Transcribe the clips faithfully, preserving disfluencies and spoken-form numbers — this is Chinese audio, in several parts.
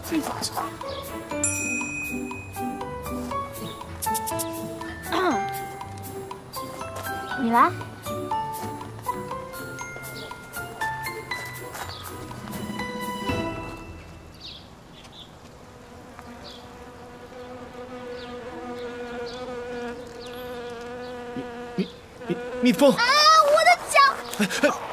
这个这个。你来。 蜜蜜蜜蜂！ 啊，我的脚！ 哎哎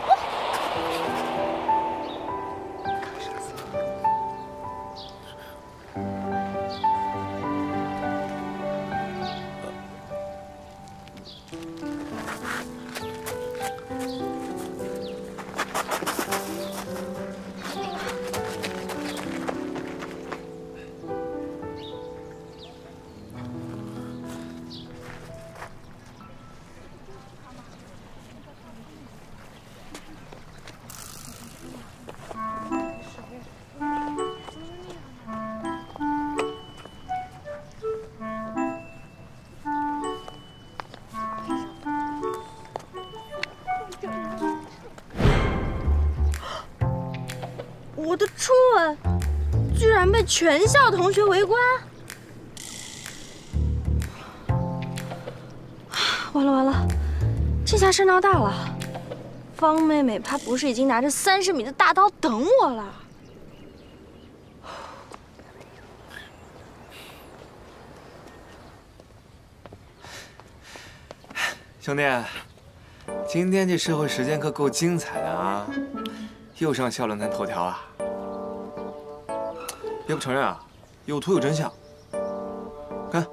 我的初吻居然被全校同学围观！完了完了，这下事闹大了。方妹妹她不是已经拿着三十米的大刀等我了？ 兄弟，今天这社会实践课够精彩的啊！又上校论坛头条了。别不承认啊，有图有真相。看，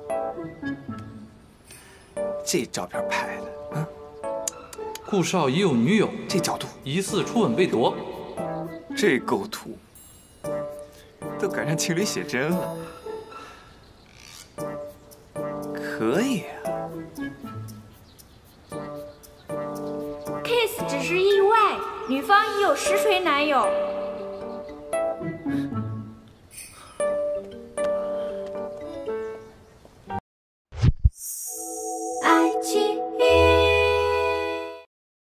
这照片拍的，嗯， 顾少已有女友， 这角度， 疑似初吻被夺。 这构图，都赶上情侣写真了。可以啊。 Kiss 只是意外，女方已有实锤男友。